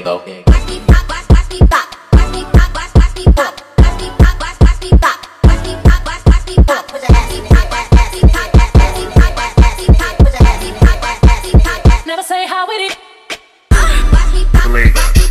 go. Watch me pop, watch me pop, watch me pop, watch me pop, watch me pop, watch me pop, watch me pop, watch me pop. Put your ass in it, ass in it, ass in it, ass in it. Put your ass in it, ass in it. Never say how it is. Watch me pop.